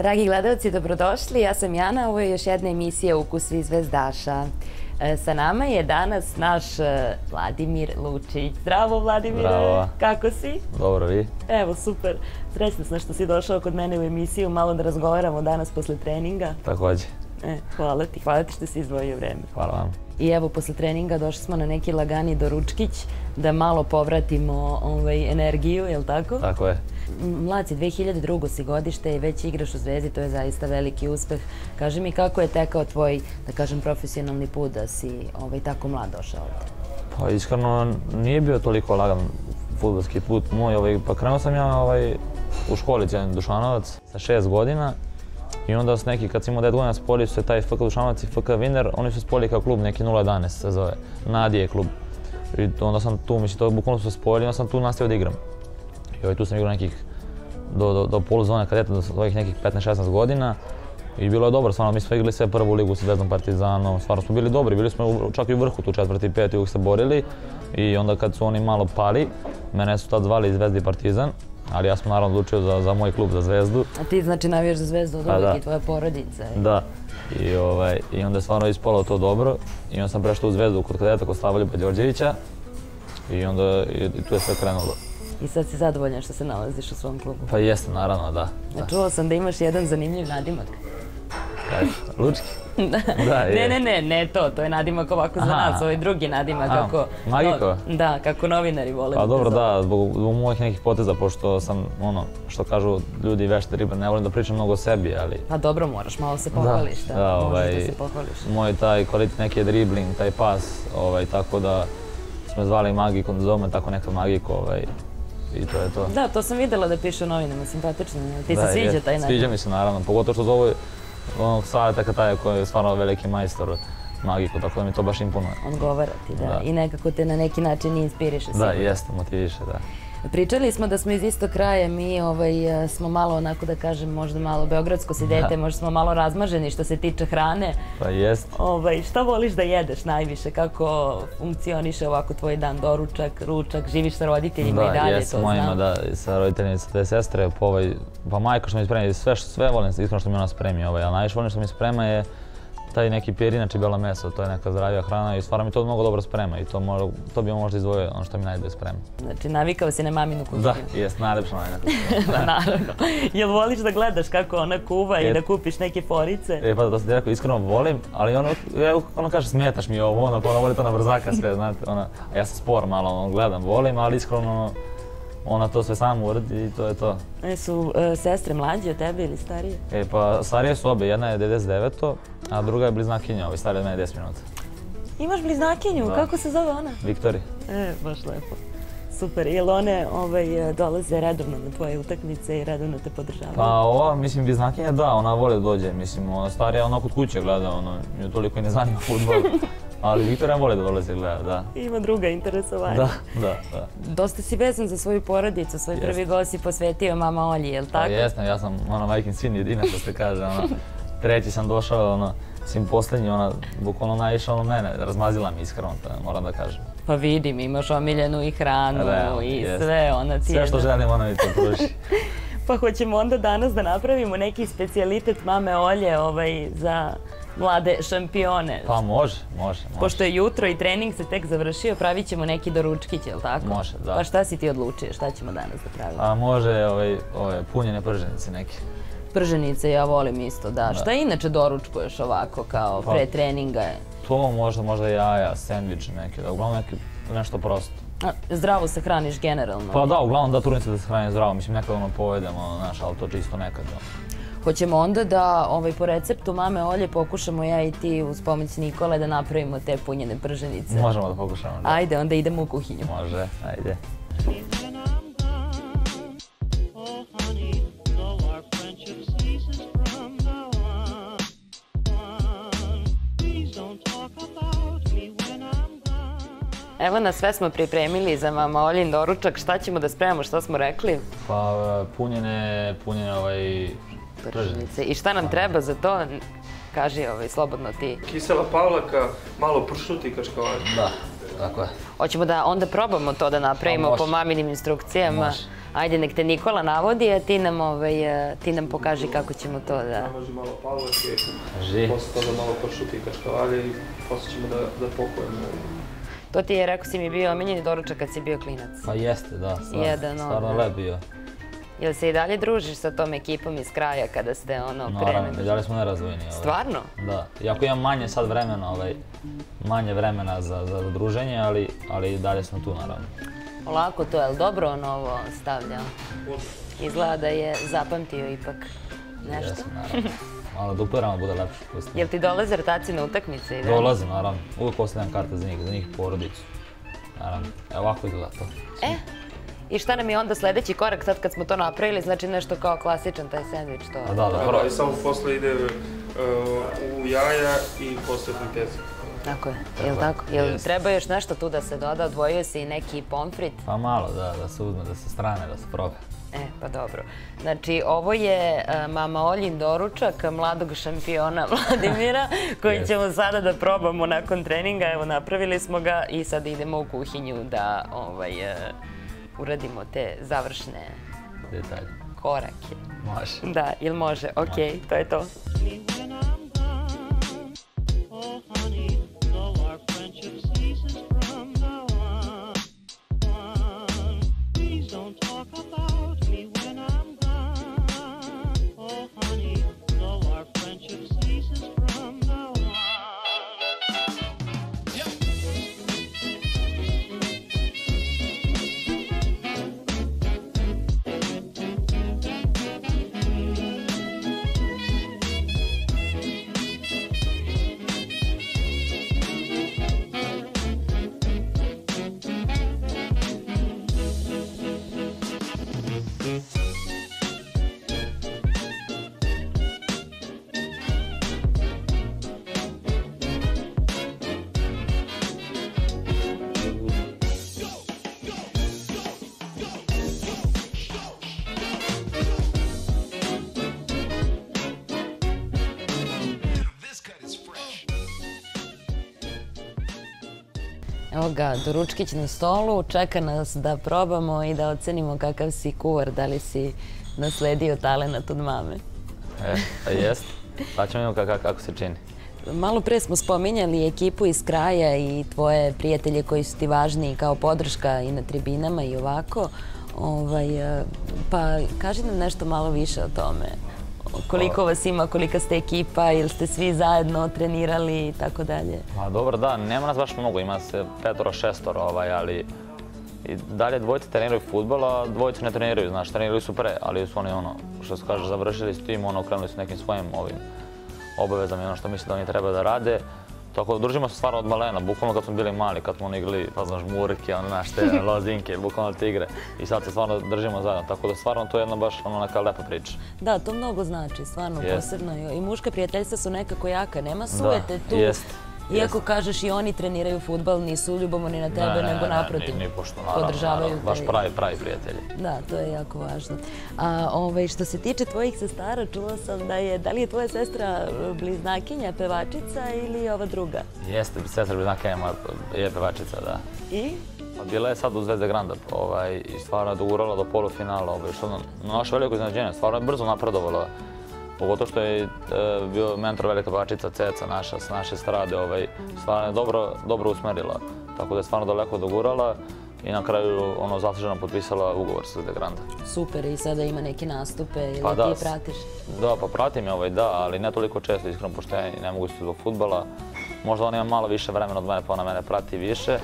Dragi gledalci, dobrodošli. Ja sam Jana, ovo je još jedna emisija Ukusi zvezdaša. Sa nama je danas naš Vladimir Lučić. Zdravo, Vladimire. Zdravo. Kako si? Dobro, vi? Evo, super. Srećna sam što si došao kod mene u emisiju, malo da razgovaramo danas posle treninga. Takođe. Hvala ti što si izdvojio vreme. Hvala vam. I evo, posle treninga došli smo na neki lagani doručkić da malo povratimo energiju, je li tako? Tako je. Mlad si, 2002. si godište i već igraš u Zvezdi, to je zaista veliki uspeh. Kaži mi kako je tekao tvoj, da kažem, profesionalni put da si tako mlad došao ovde? Pa iskreno nije bio toliko lagan fudbalski put moj. Pa krenuo sam ja u školi Cijan Dušanovac sa 6 godina. I onda su neki, kad sam imao 9 godina, spojili su se taj FK Dušanovac i FK Viner, oni su spojili kao klub, neki 011 se zove, Nadije klub. I onda sam tu, mislim, to bukvalno su se spojili i onda sam tu nastavio da igram. I tu sam igrao nekih, do poluzone kadeta, do svojih nekih 15-16 godina. I bilo je dobro, stvarno, mi smo igrali sve prvu ligu sa Zvezdom, Partizanom, stvarno smo bili dobri, bili smo čak i u vrhu tu 4. i 5. uvijek se borili. I onda kad su oni malo pali, mene su tad zvali Zvezda i Partizan. Ali ja sam naravno odlučio za moj klub, za Zvezdu. A ti znači navijaš za Zvezdu od uvijek i tvoja porodica? Da. I onda je stvarno ispalo to dobro. I onda sam prešao u Zvezdu kod kadeta, kod Slava Ljuba Đorđevića. I onda tu je sve krenulo. I sad si zadovoljan što se nalaziš u svom klubu? Pa jeste, naravno, da. Čuo sam da imaš jedan zanimljiv nadimak. Lučki? Ne to, to je nadimak ovako za nas, ovo je drugi nadimak kako... Magiko? Da, kako novinari vole. Pa dobro, da, zbog mojih nekih poteza, pošto sam, što kažu ljudi vešti ribar, ne volim da pričam mnogo o sebi, ali... Pa dobro, moraš malo se pohvališ, da, možeš da se pohvališ. Moj taj kvalitet neki je dribling, taj pas, tako da smo zvali Magiko, zove me tako neka Magiko, i to je to. Da, to sam videla da piše u novinama, simpatično, ti se sviđa taj nadimak? Sviđa mi se naravno, pogotovo što zove onog Saveta Kataja koji je stvarno veliki majstor Magiko, tako da mi to baš imponuje. Odgovara ti, da. I nekako te na neki način inspiriše. Da, jeste, motiviše, da. Pričali smo da smo iz istog kraja, mi smo malo, onako da kažem, možda malo beogradsko si dete, možda smo malo razmaženi što se tiče hrane. Pa jeste. Šta voliš da jedeš najviše? Kako funkcioniše ovako tvoj dan, doručak, ručak, živiš sa roditeljima i dalje, to znam? Da, jesam mojima, da, sa roditeljima, sa 2 sestre, pa majka što mi spremi, sve volim, iskreno što mi ona spremi, a najviše volim što mi sprema je taj neki pir, inače belo meso, to je neka zdravija hrana i stvarno mi to mnogo dobro sprema i to bi možda izdvojio ono što mi najbolje sprema. Znači, navikao si na maminu kuhinju? Da, jest, najlepša mamina. Naravno. Jel voliš da gledaš kako ona kuva i da kupiš neke forice? Pa da se ti rekao, iskreno volim, ali ono kaže smetaš mi ovo, ona voli to na brzaka sve, znate, a ja sam spor malo, gledam, volim, ali iskreno ona to sve sama uradi i to je to. Su sestre mlađe od tebe ili starije? Pa starije su obe, jedna je 99. a druga je bliznakinja, starija od mene 10 minuta. Imaš bliznakinju? Kako se zove ona? Viktorija. Baš lepo. Super. Jel one dolaze redovno na tvoje utakmice i redovno te podržavaju? Pa ova, mislim, bliznakinja da, ona voli da dođe, mislim, starija ona kod kuće gleda, nju toliko i ne zanima fudbal. Ali Viktorija voli da dolazi gleda, da. Ima druga interesovanja. Da. Dosta si vezan za svoju porodicu, svoj prvi gol si posvetio mama Olji, je li tako? Pa jesam, ja sam majkin sin jedina što se kaže, treći sam došao, sin posljednji, bukvalno naišao mene, razmazila mi iskreno, moram da kažem. Pa vidim, imaš omiljenu i hranu i sve, ona ti je... Sve što želim, ona mi to pruži. Pa hoćemo onda danas da napravimo neki specijalitet mame Olje za mlade šampione. Pa može. Pošto je jutro i trening se tek završio, pravit ćemo neki doručkić, je li tako? Može, da. Pa šta si ti odlučio, šta ćemo danas da pravimo? A može ove punjene prženice neke. Prženice ja volim isto, da. Šta inače doručkuješ ovako kao pre treninga? To možda jaja, sendvič neke, da uglavnom nešto prosto. Zdravo se hraniš generalno? Pa da, uglavnom da, trudim se da se hranim zdravo, mislim nekad pojedemo, ali to čisto nekad. Hoćemo onda da po receptu mame Olje pokušamo ja i ti uz pomoć Nikole da napravimo te punjene prženice. Možemo da pokušamo. Ajde, onda idemo u kuhinju. Može, ajde. Evo nas, sve smo pripremili za mama Oljin doručak. Šta ćemo da spremamo, šta smo rekli? Pa punjene prženice. I šta nam treba za to? Kaži slobodno ti. Kisela pavlaka, malo pršut i kačkavanje. Da, tako je. Hoćemo da onda probamo to da napravimo po maminim instrukcijama. Ajde, nek te Nikola navodi, a ti nam pokaži kako ćemo to da... Namaži malo pavlake, Kaži. posle toga malo pršuti i kaškavalje i posle ćemo da pokujemo. To ti je, rekao si mi, bio omiljeni doručak kad si bio klinac. Pa jeste, da, stvarno da. lep bio. Jel se i dalje družiš sa tom ekipom iz kraja kada ste Naravno, krenuli? i dalje smo nerazvojni. Stvarno? Da, iako imam manje sad vremena, manje vremena za druženje, ali i dalje smo tu, naravno. Olako to, je li dobro on ovo stavljao? Izgleda da je zapamtio ipak nešto. Jesmo, naravno. Malo da upiramo bude lepše. Jel ti dolaze rtaci na utakmice? Dolazim, naravno. Uvijek ostavljam karte za njih porodicu. Naravno, evo ovako izgleda to. I šta nam je onda sledeći korak sad kad smo to napravili, znači nešto kao klasičan taj sandvič to? Da, i samo posle ide u jaja i posle friteza. Tako je, jel tako? Jel treba još nešto tu da se doda, odvojio si i neki pomfrit? Pa malo, da se uzme, da se strane, da se probe. Pa dobro. Znači, ovo je mama Oljin doručak mladog šampiona Vladimira, koji ćemo sada da probamo nakon treninga. Evo, napravili smo ga i sad idemo u kuhinju da uradimo te završne detalje, korake. Može. Da, jel može? Okej, to je to. Evo ga, doručkić na stolu, čeka nas da probamo i da ocenimo kakav si kuvar, da li si nasledio talenat od mame. Jest, pa ćemo vidjeti kako se čini. Malo pre smo spominjali ekipu iz kraja i tvoje prijatelje koji su ti važni kao podrška i na tribinama i ovako. Pa kaži nam nešto malo više o tome. Koliko vas ima, kolika ste ekipa, ili ste svi zajedno trenirali i tako dalje? Pa dobro, da, nema nas baš mnogo, ima se 5-6, ali i dalje dvojice treniraju fudbal, a dvojice ne treniraju, znaš, trenirali su pre, ali su oni što se kaže, završili s tim, krenuli su nekim svojim obavezama i ono što misle da oni treba da rade. Tako da družimo se stvarno od malena, bukvalno kad smo bili mali, kad smo igrali, pa znaš, žmurke, znaš, te lozinke, bukvalno te igre. I sad se stvarno držimo zajedno, tako da stvarno to je jedna baš neka lepa priča. Da, to mnogo znači, stvarno, posebno. I muška prijateljstva su nekako jaka, nema sujete tu. Iako kažeš i oni treniraju fudbal, nisu ljubomorni na tebe, nego naprotiv. Ni pošto, naravno, baš pravi prijatelji. Da, to je jako važno. A što se tiče tvojih sestara, čula sam da li je tvoja sestra bliznakinja, pevačica ili ova druga? Jeste, sestra bliznakinja je pevačica, da. I? Bila je sad u Zvezde Granda i stvarno je dogurala do polufinala, što na naše veliko iznenađenje, stvarno je brzo napredovala. Pogotovo što je bio mentor velika pevačica Ceca naša, s naše strade, stvarno je dobro usmerila. Tako da je stvarno daleko dogurala i na kraju zasluženo potpisala ugovor sa Zvezde Granda. Super, i sada ima neke nastupe ili ti pratiš? Da, pa pratim je da, ali ne toliko često, iskreno, pošto ja ne mogu se zbog fudbala. Možda ona ima malo više vremena od mene, pa ona mene prati više,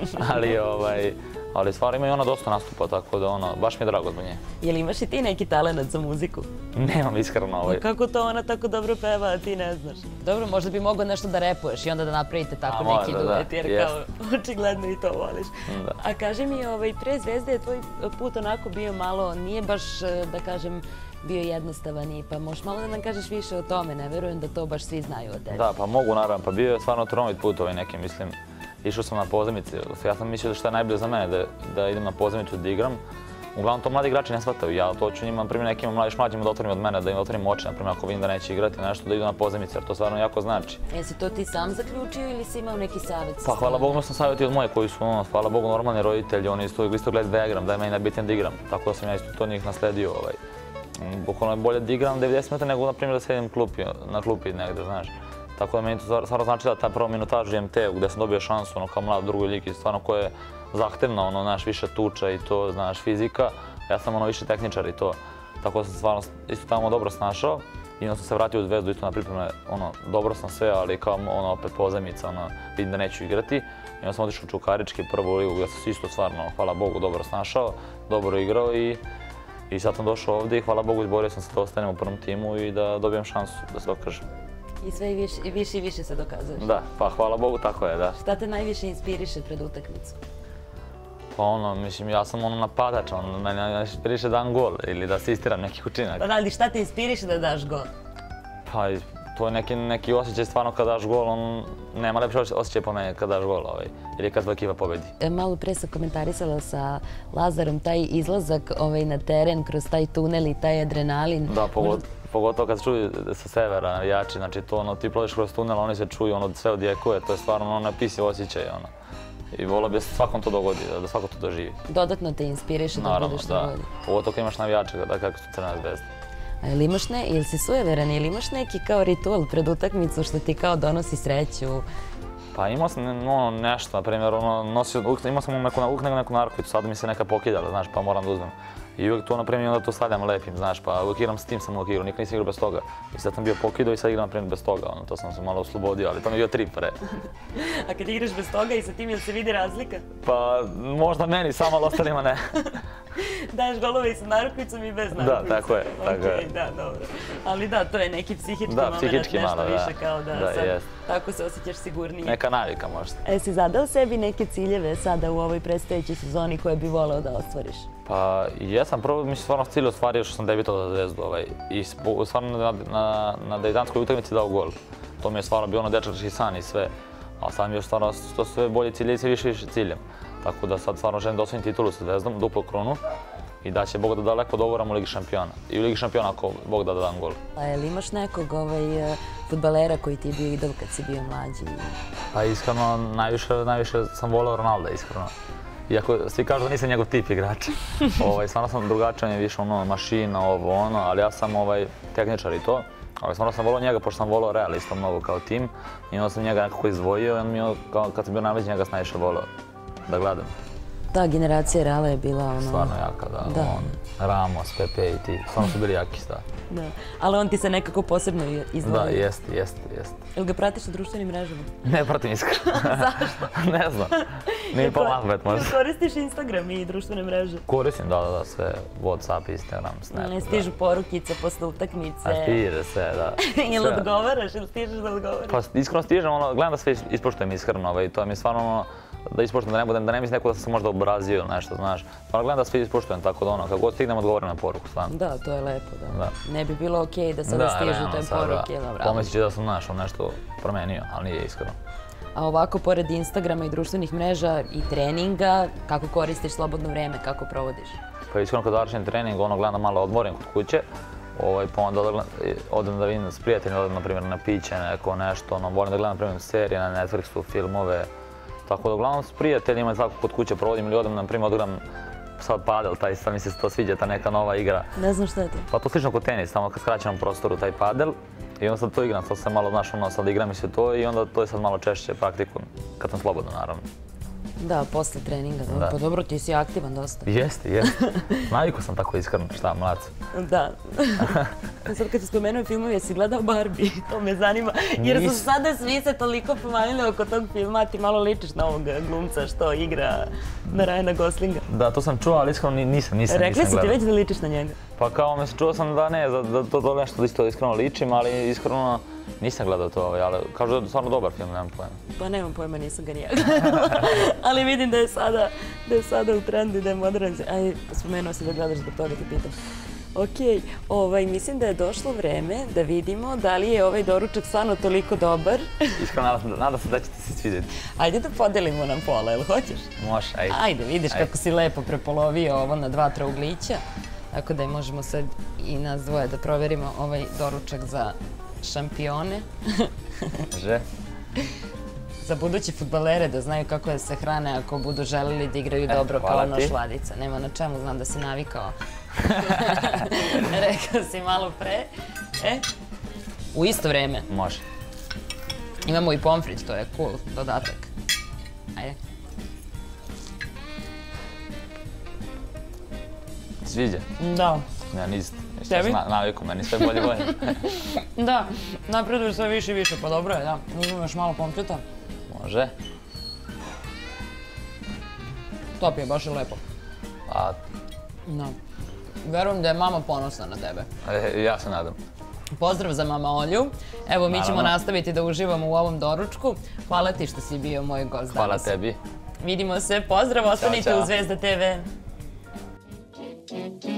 ali stvarno ima i ona dosta nastupa, tako da baš mi je drago zbog nje. Jel imaš i ti neki talenat za muziku? Nemam, iskreno. Kako to ona tako dobro peva, a ti ne znaš? Dobro, možda bi mogao nešto da repuješ i onda da napravite tako neki duet, jer kao očigledno i to voliš. A kaži mi, pre Zvezde je tvoj put onako bio malo, nije baš, da kažem, bio jednostavan pa možeš malo da nam kažeš više o tome, ne verujem da to baš svi znaju o tebi. Da, pa mogu naravno, pa bio je stvarno trnovit put neki, mislim, išao sam na pozemice, ja sam mislio da što je najbolje za mene, da idem na pozemicu da igram, uglavnom to mladi igrači ne shvataju. Ja to ću njima, na primjer, nekim mlađima da otvorim od mene, da im otvorim oči, na primjer, ako vidim da neće igrati nešto, da idu na pozemice, jer to stvarno jako znači. Jesi to ti sam zaključio ili si imao neki savjet? Pa hvala Bogu, imao sam savjeti od moje koji su, hvala Bogu, normalni roditelji, oni isto gledaju da igram, da je meni najbitnije da igram, tako da sam ja isto to njih nasledio. Bukvalno je bolje da igram 90 minuta nego, na primjer, da sedim na klupi negde, znaš. Tako da meni to stvarno znači da ta prva minutaža u MT-u gdje sam dobio šansu kao mlad u drugoj ligi, stvarno koja je zahtevna, znaš, više tuča i to, znaš, fizika, ja sam više tehničar i to. Tako da sam stvarno isto tamo dobro snašao i onda sam se vratio u Zvezdu isto na pripreme, dobro sam sve, ali kao opet pozemica, vidim da neću igrati. I onda sam otišao u Čukarički, prvu ligu gdje sam se isto stvarno, hvala Bogu, dobro snašao, dobro igrao i sad sam došao ovdje i hvala Bogu izborio sam se da ostanem u prvom timu i da dobijem šansu da se dokažem. I sve više i više se dokazuješ. Da, pa hvala Bogu, tako je, da. Šta te najviše inspiriše pred utakmicu? Pa mislim, ja sam napadač, mene inspiriše da dam gol ili da asistiram nekih učinak. Pa ali šta te inspiriše da daš gol? Pa to je neki osjećaj stvarno kad daš gol, nema lepše osjećaj po mene kad daš gol ili kad ekipa pobedi. Malo pre sam komentarisala sa Lazarom taj izlazak na teren kroz taj tunel i taj adrenalin. Da, pogotovo kad se čuju sa severa navijači, znači to ti prođeš kroz tunel, oni se čuju, sve odjekuje, to je stvarno nepisiv osjećaj. I volio bi da se svakom to dogodi, da svako to doživi. Dodatno te inspiriše da budeš što bolje. Naravno, da. Pogotovo kad imaš navijače, kako su Crvena Zvezda. A ili si sujeveran, ili imaš neki kao ritual pred utakmicu što ti kao donosi sreću? Pa imao sam nešto, na primjer, imao sam uvijek neku narkovicu, sad mi se neka pokidala, znaš, pa moram da uzmem. I uvijek to, na primjer, onda to stavljam lepim, znaš, pa uvijek igram s tim sam uvijek igrao, nikad nisam igrao bez toga. I sad sam bio pokidao i sad igram, na primjer, bez toga, to sam se malo oslobodio, ali to mi je bio trip, pre. A kad igraš bez toga i sa tim, jel se vidi razlika? Pa, možda meni, samo ali ostalima ne. Daješ golove i sa narukvicom i bez narukvice. Da, tako je, tako je. Da, dobro. Ali da, to je neki psihički moment, nešto više kao da sad tako se osjećaš sigurnije. Neka navika možda. Si zadao sebi neke ciljeve sada u ovoj predstojećoj sezoni koje bi voleo da ostvariš? Pa jesam, prvo mi se stvarno cilj ostvario što sam debitao za Zvezdu i stvarno na debitanskoj utakmici dao gol. To mi je stvarno bio dečački san i sve, a sad mi je stvarno to sve bolje cilje i sve više ciljem. Tako da sad stvarno želim da osvojim titulu sa Zvezdom, duplu krunu i da će Bog da daleko dogovoram u Ligi šampiona. I u Ligi šampiona ako Bog da dam gol. A je li imaš nekog fudbalera koji ti je bio idol kad si bio mlađi? Pa iskreno, najviše sam voleo Ronalda, iskreno. Iako svi kažu da nisam njegov tip igrača. Stvarno sam drugačiji, on je više mašina, ali ja sam tehničar i to. Stvarno sam voleo njega, pošto sam voleo Real isto mnogo kao tim. I onda sam njega nekako izdvojio i on mi je, kad sam bio najmlađi, njega sam najviše voleo da gledam. Ta generacija Reala je bila stvarno jaka, da. Ramos, Pepe i ti, stvarno su bili jaki, da. Da, ali on ti se nekako posebno izdvojio. Da, jeste. Jel ga pratiš na društvenim mrežama? Ne pratim iskreno. Zašto? Ne znam. Nije pa lahvet možda. Koristiš Instagram i društvene mreže? Koristim, da, sve. Whatsapp, Instagram, Snap. Stižu porukice posle utakmice. A stiže sve, da. Ili odgovaraš, ili stižeš da odgovaraš? Pa iskreno stižem, gledam da sve ispoštujem iskreno i to mi je stvarno da ispoštujem, da ne mislim neko da sam se možda obrazio ili nešto, znaš. Pa gledam da sve ispoštujem, tako da kako god stignem odgovorim na poruku, stvarno. Da, to je lepo, da. Ne bi bilo okej da sada stižu te poruke. Pomislit će da sam nešto promenio, ali nije iskreno. A ovako, pored Instagrama i društvenih mreža i treninga, kako koristiš slobodno vreme, kako provodiš? Pa iskreno kad završim trening, gledam da malo odmorim kod kuće, pa onda odem da vidim s prijateljima, odem na primjer na piće, nešto, volim da gledam na primjer serije na Netflixu, filmove. Tako da uglavnom s prijateljima tako kod kuće provodim ili odem na primjer odgram sad padel, sad mi se to sviđa, ta neka nova igra. Ne znam šta je to. Pa to slično kod tenis, tamo kad skraćenom prostoru taj padel i onda sad to igram, sad sam malo, znaš, sad igram i sve to i onda to je sad malo češće praktikum, kad sam slobodno naravno. Da, posle treninga, pa dobro, ti si aktivan dosta. Jeste. Naviku sam tako iskreno, šta, mlad. Da. Sad kad si spomenuo filmove, jesi gledao Barbie? To me zanima, jer su sada svi se toliko pomanjili oko tog filma, a ti malo ličiš na ovog glumca što igra na Ryana Goslinga. Da, to sam čuo, ali iskreno nisam gledao. Rekli su ti već da ličiš na njega? Pa kao, čuo sam da ne, da to nešto isto iskreno ličim, ali iskreno nisam gledao to, ali kažu da je stvarno dobar film, nemam pojma. Pa nemam pojma, nisam ga nijak gledala, ali vidim da je sada u trendu i da je modern. Aj, spomenuo si da gledaš, zbog toga ti pitam. Okej, mislim da je došlo vreme da vidimo da li je ovaj doručak stvarno toliko dobar. Iskreno, nadam se da će ti se svidjeti. Ajde da podelimo na pola, jel hoćeš? Može, ajde. Ajde, vidiš kako si lepo prepolovio ovo na 2 trouglića. Tako da možemo sad i nas dvoje da proverimo ovaj doručak za šampione. Može. Za budući fudbalere da znaju kako da se hrane ako budu želeli da igraju dobro kao noš Vladica. Nema na čemu, znam da si navikao. Rekao si malo pre. U isto vreme. Može. Imamo i pomfrit, to je cool dodatak. Ajde. Sviđa? Da. Ja isto. Tebi? Naviku, meni sve bolje bolje. Da, napreduješ sve više i više, pa dobro je, da. Uzmemo još malo pomfrita. Može. Top je, baš je lepo. Pa... Da. Verujem da je mama ponosna na tebe. Ja se nadam. Pozdrav za mama Olju. Evo, mi ćemo nastaviti da uživamo u ovom doručku. Hvala ti što si bio moj gost danas. Hvala tebi. Vidimo se, pozdrav, ostanite u Zvezda TV.